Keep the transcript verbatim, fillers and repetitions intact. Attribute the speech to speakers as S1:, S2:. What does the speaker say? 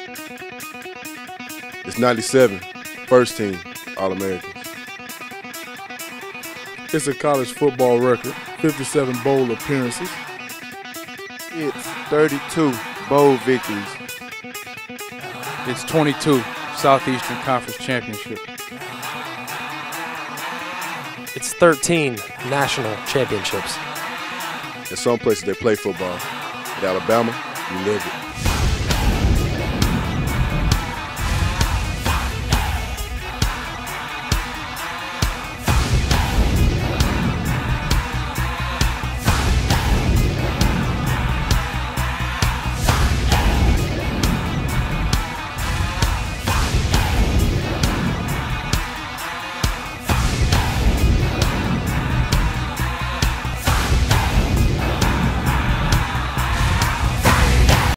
S1: It's ninety-seven, first team All-Americans.
S2: It's a college football record, fifty-seven bowl appearances.
S3: It's thirty-two bowl victories.
S4: It's twenty-two Southeastern Conference Championship.
S5: It's thirteen national championships.
S1: In some places they play football. At Alabama, you live it.